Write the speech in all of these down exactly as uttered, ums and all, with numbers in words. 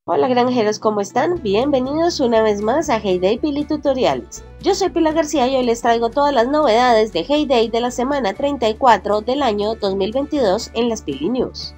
Hola granjeros, ¿cómo están? Bienvenidos una vez más a Heyday Pili Tutoriales. Yo soy Pilar García y hoy les traigo todas las novedades de Heyday de la semana treinta y cuatro del año dos mil veintidós en las Pili News.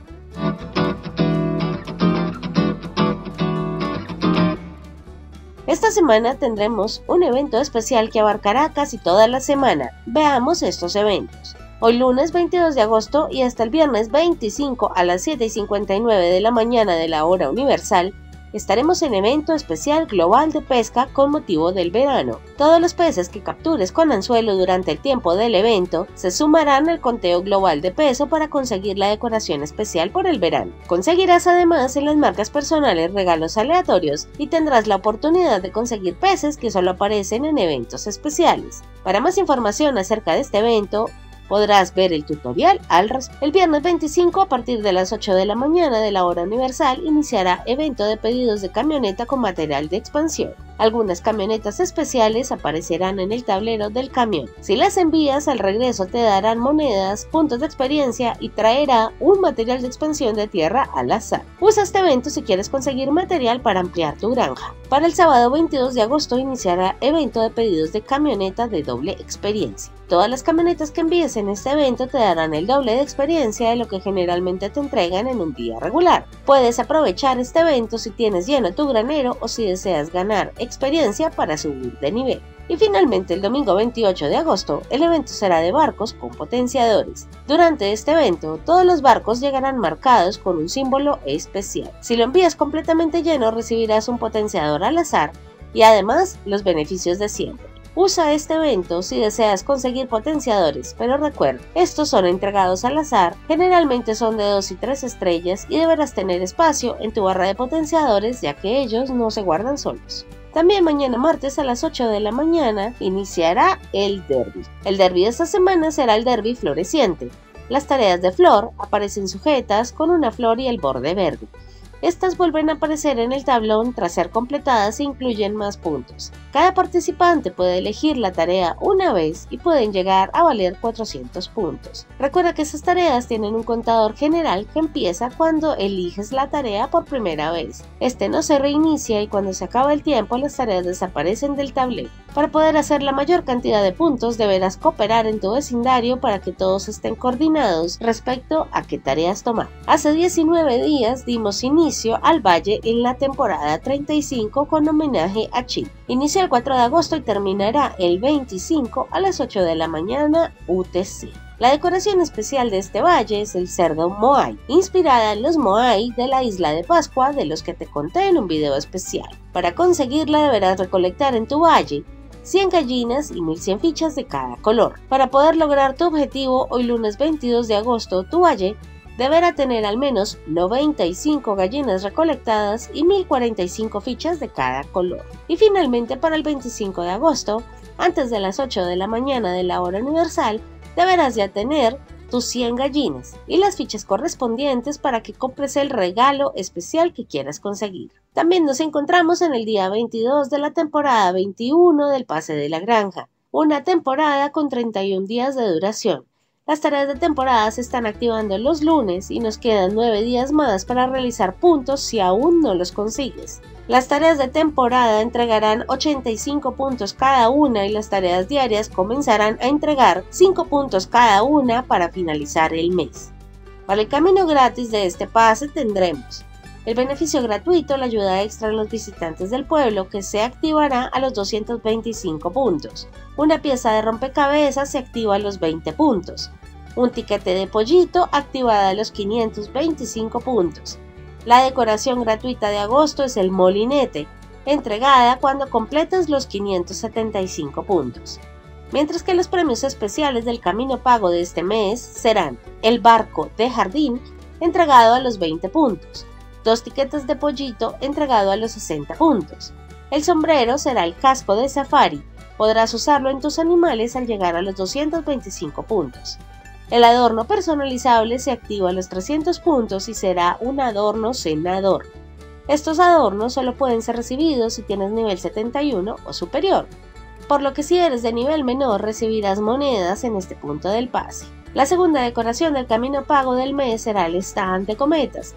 Esta semana tendremos un evento especial que abarcará casi toda la semana. Veamos estos eventos. Hoy lunes veintidós de agosto y hasta el viernes veinticinco a las siete y cincuenta y nueve de la mañana de la hora universal, estaremos en evento especial global de pesca con motivo del verano. Todos los peces que captures con anzuelo durante el tiempo del evento se sumarán al conteo global de peso para conseguir la decoración especial por el verano. Conseguirás además en las marcas personales regalos aleatorios y tendrás la oportunidad de conseguir peces que solo aparecen en eventos especiales. Para más información acerca de este evento, podrás ver el tutorial al respecto. El viernes veinticinco a partir de las ocho de la mañana de la hora universal iniciará evento de pedidos de camioneta con material de expansión. Algunas camionetas especiales aparecerán en el tablero del camión. Si las envías al regreso te darán monedas, puntos de experiencia y traerá un material de expansión de tierra al azar. Usa este evento si quieres conseguir material para ampliar tu granja. Para el sábado veintidós de agosto iniciará evento de pedidos de camioneta de doble experiencia. Todas las camionetas que envíes en este evento te darán el doble de experiencia de lo que generalmente te entregan en un día regular. Puedes aprovechar este evento si tienes lleno tu granero o si deseas ganar experiencia para subir de nivel. Y finalmente el domingo veintiocho de agosto el evento será de barcos con potenciadores. Durante este evento todos los barcos llegarán marcados con un símbolo especial. Si lo envías completamente lleno recibirás un potenciador al azar y además los beneficios de siempre. Usa este evento si deseas conseguir potenciadores, pero recuerda, estos son entregados al azar, generalmente son de dos y tres estrellas y deberás tener espacio en tu barra de potenciadores ya que ellos no se guardan solos. También mañana martes a las ocho de la mañana iniciará el derby. El derby de esta semana será el derby floreciente. Las tareas de flor aparecen sujetas con una flor y el borde verde. Estas vuelven a aparecer en el tablón tras ser completadas e incluyen más puntos. Cada participante puede elegir la tarea una vez y pueden llegar a valer cuatrocientos puntos. Recuerda que estas tareas tienen un contador general que empieza cuando eliges la tarea por primera vez. Este no se reinicia y cuando se acaba el tiempo las tareas desaparecen del tablero. Para poder hacer la mayor cantidad de puntos deberás cooperar en tu vecindario para que todos estén coordinados respecto a qué tareas tomar. Hace diecinueve días dimos inicio al Valle en la temporada treinta y cinco con homenaje a Chile. Inicia el cuatro de agosto y terminará el veinticinco a las ocho de la mañana U T C. La decoración especial de este valle es el cerdo Moai, inspirada en los Moai de la isla de Pascua de los que te conté en un video especial. Para conseguirla deberás recolectar en tu valle cien gallinas y mil cien fichas de cada color. Para poder lograr tu objetivo, hoy lunes veintidós de agosto tu valle deberá tener al menos noventa y cinco gallinas recolectadas y mil cuarenta y cinco fichas de cada color. Y finalmente para el veinticinco de agosto, antes de las ocho de la mañana de la hora universal, deberás ya tener tus cien gallinas y las fichas correspondientes para que compres el regalo especial que quieras conseguir. También nos encontramos en el día veintidós de la temporada veintiuno del Pase de la Granja, una temporada con treinta y un días de duración. Las tareas de temporada se están activando los lunes y nos quedan nueve días más para realizar puntos si aún no los consigues. Las tareas de temporada entregarán ochenta y cinco puntos cada una y las tareas diarias comenzarán a entregar cinco puntos cada una para finalizar el mes. Para el camino gratis de este pase tendremos el beneficio gratuito, la ayuda extra a los visitantes del pueblo que se activará a los doscientos veinticinco puntos. Una pieza de rompecabezas se activa a los veinte puntos. Un tiquete de pollito activada a los quinientos veinticinco puntos. La decoración gratuita de agosto es el molinete, entregada cuando completas los quinientos setenta y cinco puntos. Mientras que los premios especiales del camino pago de este mes serán el barco de jardín, entregado a los veinte puntos. Dos tiquetes de pollito entregado a los sesenta puntos. El sombrero será el casco de safari, podrás usarlo en tus animales al llegar a los doscientos veinticinco puntos. El adorno personalizable se activa a los trescientos puntos y será un adorno cenador. Estos adornos solo pueden ser recibidos si tienes nivel setenta y uno o superior, por lo que si eres de nivel menor recibirás monedas en este punto del pase. La segunda decoración del camino pago del mes será el stand de cometas.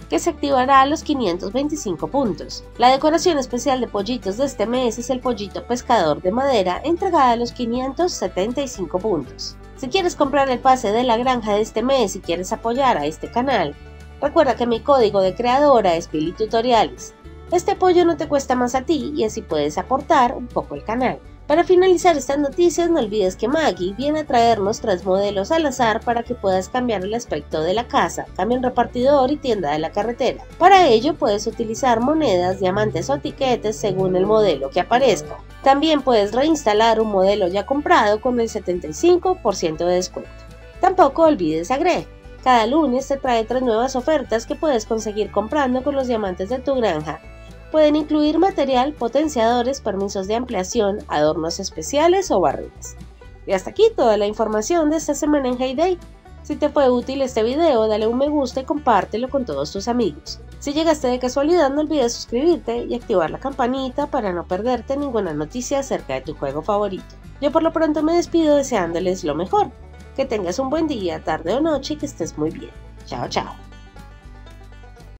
que se activará a los quinientos veinticinco puntos. La decoración especial de pollitos de este mes es el pollito pescador de madera, entregada a los quinientos setenta y cinco puntos. Si quieres comprar el pase de la granja de este mes y quieres apoyar a este canal, recuerda que mi código de creadora es Pili Tutoriales. Este apoyo no te cuesta más a ti y así puedes aportar un poco al canal. Para finalizar estas noticias, no olvides que Maggie viene a traernos tres modelos al azar para que puedas cambiar el aspecto de la casa, camión repartidor y tienda de la carretera. Para ello puedes utilizar monedas, diamantes o tiquetes según el modelo que aparezca. También puedes reinstalar un modelo ya comprado con el setenta y cinco por ciento de descuento. Tampoco olvides a Greg. Cada lunes te trae tres nuevas ofertas que puedes conseguir comprando con los diamantes de tu granja. Pueden incluir material, potenciadores, permisos de ampliación, adornos especiales o barriles. Y hasta aquí toda la información de esta semana en Hay Day. Si te fue útil este video, dale un me gusta y compártelo con todos tus amigos. Si llegaste de casualidad, no olvides suscribirte y activar la campanita para no perderte ninguna noticia acerca de tu juego favorito. Yo por lo pronto me despido deseándoles lo mejor. Que tengas un buen día, tarde o noche y que estés muy bien. Chao, chao.